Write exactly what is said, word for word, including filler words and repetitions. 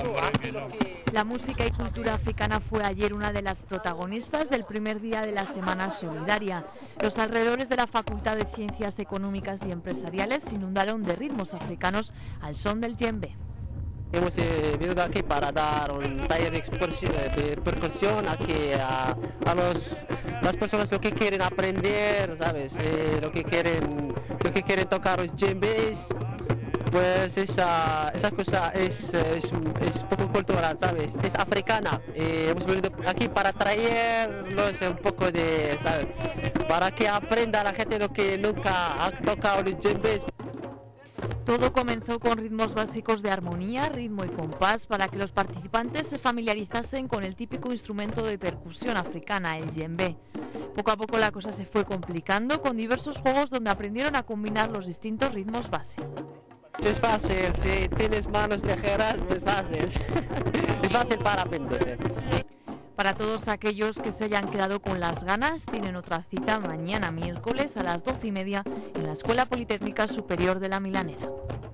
La música y cultura africana fue ayer una de las protagonistas del primer día de la Semana Solidaria. Los alrededores de la Facultad de Ciencias Económicas y Empresariales se inundaron de ritmos africanos al son del djembe. Hemos eh, venido aquí para dar un taller de, de percusión aquí a, a los, las personas lo que quieren aprender, ¿sabes? Eh, lo que quieren, lo que quieren tocar los djembes. Pues esa, esa cosa es, es, es poco cultural, ¿sabes? Es africana. Eh, hemos venido aquí para traerlos un poco de, ¿sabes? Para que aprenda la gente lo que nunca ha tocado los djembes. Todo comenzó con ritmos básicos de armonía, ritmo y compás para que los participantes se familiarizasen con el típico instrumento de percusión africana, el djembe. Poco a poco la cosa se fue complicando con diversos juegos donde aprendieron a combinar los distintos ritmos base. Es fácil, si tienes manos ligeras, es fácil. Es fácil para aprender. Para todos aquellos que se hayan quedado con las ganas, tienen otra cita mañana miércoles a las doce y media en la Escuela Politécnica Superior de la Milanera.